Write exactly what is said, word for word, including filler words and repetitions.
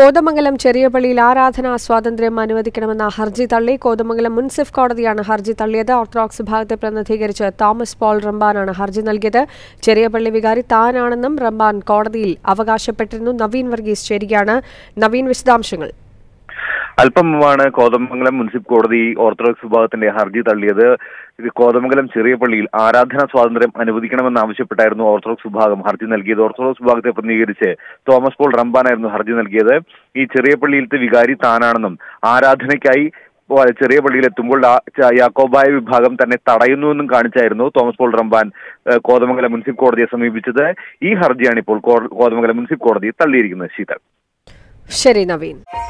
കോതമംഗലം ചെറിയ പള്ളിയിൽ ആരാധനാ സ്വാതന്ത്ര്യം അനുവദിക്കണമെന്ന ഹർജി തള്ളി കോതമംഗലം മുൻസിഫ് കോടതിയാണ് ഹർജി തള്ളിയത്. ഓർത്തഡോക്സ് വിഭാഗത്തെ പ്രതിനിധീകരിച്ച് തോമസ് പോൾ റമ്പാനാണ് ഹർജി നൽകിയത്. ചെറിയ പള്ളി വികാരി താനാണെന്നും റമ്പാൻ കോടതിയിൽ അവകാശപ്പെട്ടിരുന്നു. നവീൻ വർഗീസ് ചേരുകയാണ്. നവീൻ, വിശദാംശങ്ങൾ. അല്പം മുമ്പാണ് കോതമംഗലം മുനിസിപ്പൽ കോടതി ഓർത്തഡോക്സ് വിഭാഗത്തിന്റെ ഹർജി തള്ളിയത്. ഇത് കോതമംഗലം ചെറിയ പള്ളിയിൽ ആരാധനാ സ്വാതന്ത്ര്യം അനുവദിക്കണമെന്നാവശ്യപ്പെട്ടായിരുന്നു ഓർത്തഡോക്സ് വിഭാഗം ഹർജി നൽകിയത്. ഓർത്തഡോക്സ് വിഭാഗത്തെ പ്രതിനിധീകരിച്ച് തോമസ് പോൾ റമ്പാനായിരുന്നു ഹർജി നൽകിയത്. ഈ ചെറിയ പള്ളിയിലത്തെ വികാരി താനാണെന്നും ആരാധനയ്ക്കായി ചെറിയ പള്ളിയിൽ എത്തുമ്പോൾ യാക്കോബായ വിഭാഗം തന്നെ തടയുന്നുവെന്നും കാണിച്ചായിരുന്നു തോമസ് പോൾ റമ്പാൻ കോതമംഗലം മുനിസിപ്പൽ കോടതിയെ സമീപിച്ചത്. ഈ ഹർജിയാണ് ഇപ്പോൾ കോതമംഗലം മുനിസിപ്പൽ കോടതി തള്ളിയിരിക്കുന്നത്. ശീതൾ. ശരി നവീൻ.